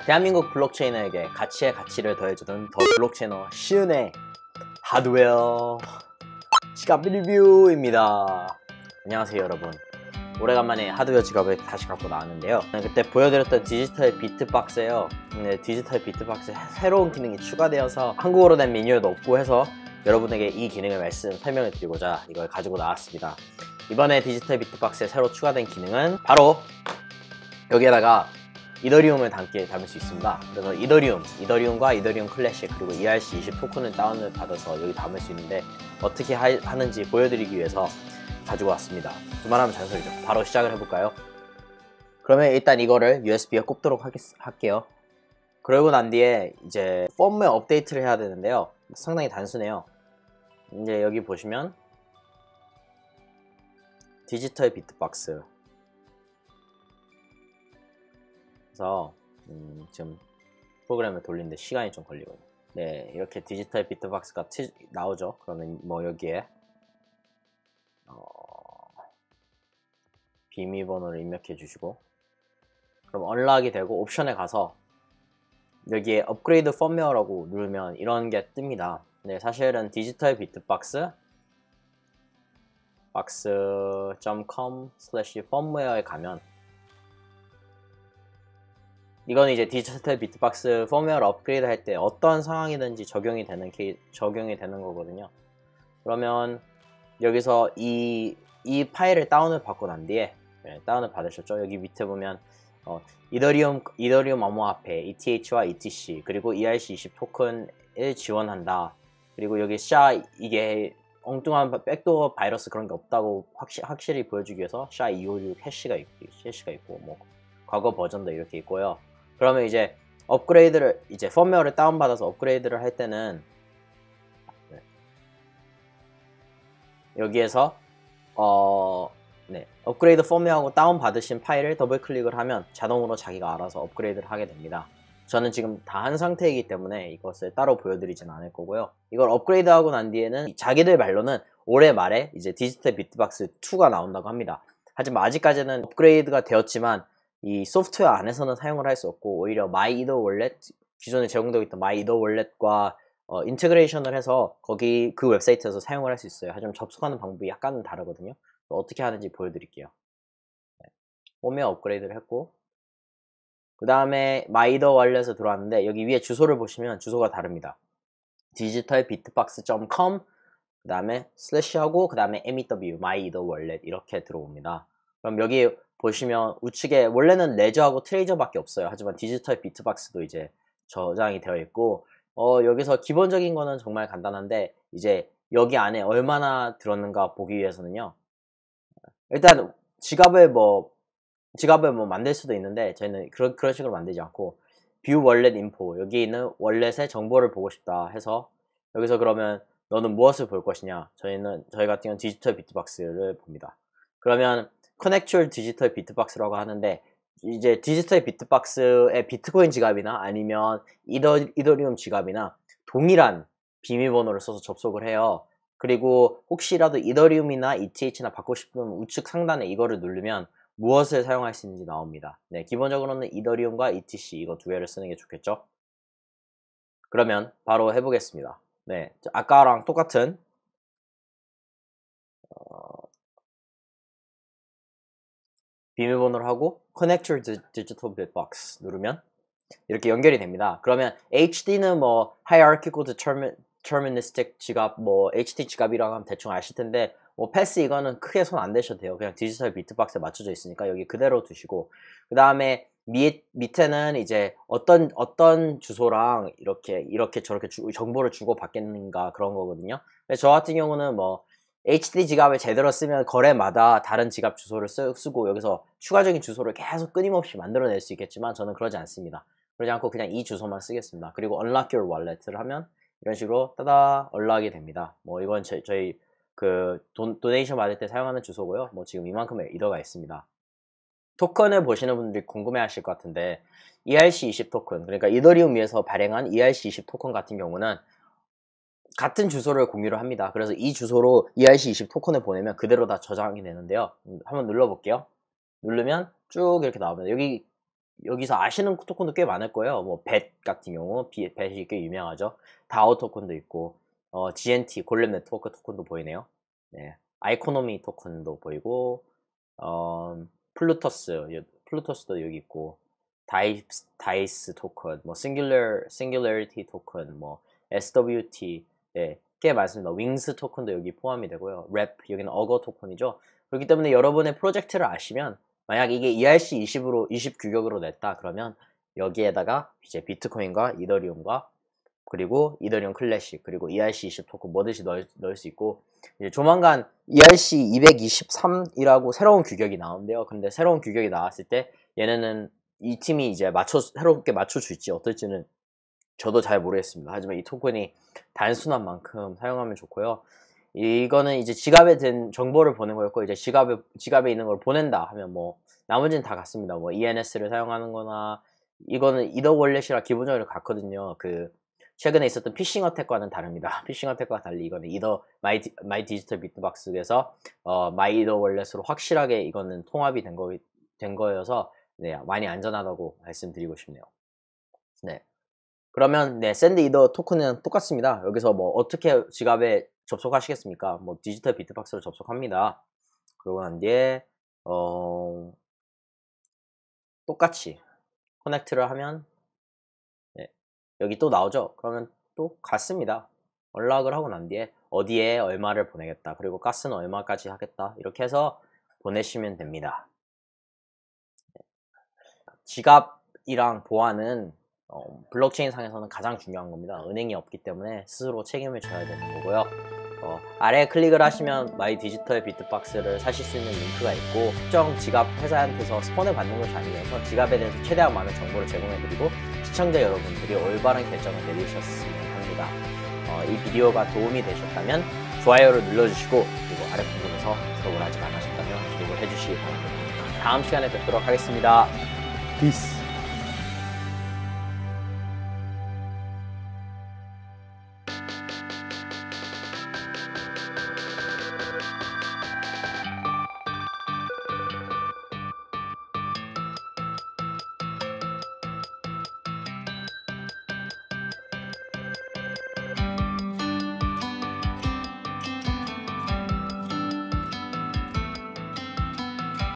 대한민국 블록체인에게 가치에 가치를 더해주는 더 블록체이너 시은의 하드웨어 지갑 리뷰입니다. 안녕하세요 여러분. 오래간만에 하드웨어 지갑을 다시 갖고 나왔는데요. 그때 보여드렸던 디지털 비트박스예요. 근데 디지털 비트박스에 새로운 기능이 추가되어서 한국어로 된 매뉴얼도 없고 해서 여러분에게 이 기능을 설명을 드리고자 이걸 가지고 나왔습니다. 이번에 디지털 비트박스에 새로 추가된 기능은 바로 여기에다가 이더리움을 담을 수 있습니다. 그래서 이더리움과 이더리움 클래식 그리고 ERC20 토큰을 다운을 받아서 여기 담을 수 있는데 어떻게 하는지 보여드리기 위해서 가지고 왔습니다. 두말하면 잔소리죠. 바로 시작을 해볼까요? 그러면 일단 이거를 USB에 꼽도록 할게요. 그러고 난 뒤에 이제 펌웨어 업데이트를 해야 되는데요. 상당히 단순해요. 이제 여기 보시면 디지털 비트박스 그래서 지금 프로그램을 돌리는데 시간이 좀 걸리거든요. 네, 이렇게 디지털 비트박스가 나오죠. 그러면 뭐 여기에 비밀번호를 입력해 주시고 그럼 언락이 되고 옵션에 가서 여기에 업그레이드 펌웨어라고 누르면 이런 게 뜹니다. 네, 사실은 디지털 비트박스 box.com/firmware에 가면 이건 이제 디지털 비트박스 펌웨어를 업그레이드 할 때 어떤 상황이든지 적용이 되는 거거든요. 그러면 여기서 이 파일을 다운을 받고 난 뒤에 다운을 받으셨죠? 여기 밑에 보면 이더리움 암호화폐 ETH와 ETC 그리고 ERC20 토큰을 지원한다. 그리고 여기 이게 엉뚱한 백도어 바이러스 그런 게 없다고 확실히 보여주기 위해서 SHA-256 해시가 있고 뭐 과거 버전도 이렇게 있고요. 그러면 이제 업그레이드를 이제 펌웨어를 다운받아서 업그레이드를 할 때는 여기에서 업그레이드 펌웨어하고 다운받으신 파일을 더블 클릭을 하면 자동으로 자기가 알아서 업그레이드를 하게 됩니다. 저는 지금 다 한 상태이기 때문에 이것을 따로 보여드리진 않을 거고요. 이걸 업그레이드하고 난 뒤에는 자기들 말로는 올해 말에 이제 디지털 비트박스 2가 나온다고 합니다. 하지만 아직까지는 업그레이드가 되었지만 이 소프트웨어 안에서는 사용을 할 수 없고 오히려 마이이더 월렛 기존에 제공되고 있던 마이이더 월렛과 인테그레이션을 해서 거기 그 웹사이트에서 사용을 할 수 있어요. 하지만 접속하는 방법이 약간은 다르거든요. 어떻게 하는지 보여드릴게요. 홈웨어 업그레이드를 했고 그 다음에 마이더 월렛에 들어왔는데 여기 위에 주소를 보시면 주소가 다릅니다. 디지털 비트박스.com 그 다음에 슬래시하고 그 다음에 MEW 마이더 월렛 이렇게 들어옵니다. 그럼 여기 보시면 우측에 원래는 레저하고 트레이저밖에 없어요. 하지만 디지털 비트박스도 이제 저장이 되어 있고 여기서 기본적인 거는 정말 간단한데 이제 여기 안에 얼마나 들었는가 보기 위해서는요. 일단 지갑을 뭐 만들 수도 있는데 저희는 그런 식으로 만들지 않고 뷰 월렛 인포 여기 있는 월렛의 정보를 보고 싶다 해서 여기서 그러면 너는 무엇을 볼 것이냐 저희 같은 경우는 디지털 비트박스를 봅니다. 그러면 커넥츄얼 디지털 비트박스라고 하는데 이제 디지털 비트박스의 비트코인 지갑이나 아니면 이더리움 지갑이나 동일한 비밀번호를 써서 접속을 해요. 그리고 혹시라도 이더리움이나 ETH나 받고 싶으면 우측 상단에 이거를 누르면 무엇을 사용할 수 있는지 나옵니다. 네, 기본적으로는 이더리움과 ETC 이거 두 개를 쓰는 게 좋겠죠? 그러면 바로 해보겠습니다. 네, 아까랑 똑같은 비밀번호를 하고 Connect your Digital Bitbox 누르면 이렇게 연결이 됩니다. 그러면 HD는 뭐 Hierarchical Deterministic 지갑, 뭐 HD 지갑이라고 하면 대충 아실 텐데 뭐 패스 이거는 크게 손 안 대셔도 돼요. 그냥 디지털 비트박스에 맞춰져 있으니까 여기 그대로 두시고 그 다음에 밑에는 이제 어떤 주소랑 이렇게 저렇게 정보를 주고 받겠는가 그런 거거든요. 저 같은 경우는 뭐 HD 지갑을 제대로 쓰면 거래마다 다른 지갑 주소를 쓰고 여기서 추가적인 주소를 계속 끊임없이 만들어낼 수 있겠지만 저는 그러지 않습니다. 그러지 않고 그냥 이 주소만 쓰겠습니다. 그리고 Unlock your wallet를 하면 이런 식으로 따다 언락이 됩니다. 뭐 이건 저희 그 도네이션 받을 때 사용하는 주소고요. 뭐 지금 이만큼의 이더가 있습니다. 토큰을 보시는 분들이 궁금해 하실 것 같은데 ERC20 토큰 그러니까 이더리움 위에서 발행한 ERC20 토큰 같은 경우는 같은 주소를 공유를 합니다. 그래서 이 주소로 ERC20 토큰을 보내면 그대로 다 저장이 되는데요. 한번 눌러볼게요. 누르면 쭉 이렇게 나옵니다. 여기서 아시는 토큰도 꽤 많을 거예요. 뭐 벳 같은 경우 벳이 꽤 유명하죠. 다오 토큰도 있고 GNT 골렘 네트워크 토큰도 보이네요. 네, 아이코노미 토큰도 보이고 플루토스도 여기 있고 다이스 토큰, 뭐 싱귤러리티 토큰, 뭐 SWT, 네, 꽤 많습니다. 윙스 토큰도 여기 포함이 되고요. 랩, 여기는 어거 토큰이죠. 그렇기 때문에 여러분의 프로젝트를 아시면 만약 이게 ERC20으로 20 규격으로 냈다 그러면 여기에다가 이제 비트코인과 이더리움과 그리고 이더리움 클래식 그리고 ERC20 토큰 뭐든지 넣을 수 있고 이제 조만간 ERC223이라고 새로운 규격이 나오는데요. 근데 새로운 규격이 나왔을 때 얘네는 이 팀이 이제 새롭게 맞춰줄지 어떨지는 저도 잘 모르겠습니다. 하지만 이 토큰이 단순한 만큼 사용하면 좋고요. 이거는 이제 지갑에 든 정보를 보낸 거였고 이제 지갑에 있는 걸 보낸다 하면 뭐 나머지는 다 같습니다. 뭐 ENS를 사용하는 거나 이거는 이더 월렛이라 기본적으로 같거든요. 그 최근에 있었던 피싱 어택과는 다릅니다. 피싱 어택과 달리 이거는 이더 마이 디지털 비트박스에서 마이 이더 월렛으로 확실하게 이거는 통합이 된 거여서 네, 많이 안전하다고 말씀드리고 싶네요. 네. 그러면 네, 샌드 이더 토큰은 똑같습니다. 여기서 뭐 어떻게 지갑에 접속하시겠습니까? 뭐 디지털 비트박스로 접속합니다. 그러고 난 뒤에 똑같이 커넥트를 하면 네, 여기 또 나오죠. 그러면 또 같습니다. 연락을 하고 난 뒤에 어디에 얼마를 보내겠다. 그리고 가스는 얼마까지 하겠다. 이렇게 해서 보내시면 됩니다. 지갑이랑 보안은 블록체인 상에서는 가장 중요한 겁니다. 은행이 없기 때문에 스스로 책임을 져야 되는 거고요. 아래에 클릭을 하시면 마이 디지털 비트박스를 사실 수 있는 링크가 있고 특정 지갑 회사한테서 스폰을 받는 것이 아니어서 지갑에 대해서 최대한 많은 정보를 제공해드리고 시청자 여러분들이 올바른 결정을 내리셨으면 합니다. 이 비디오가 도움이 되셨다면 좋아요를 눌러주시고 그리고 아래 부분에서 구독을 아직 안 하셨다면 구독을 해주시기 바랍니다. 다음 시간에 뵙도록 하겠습니다. Peace.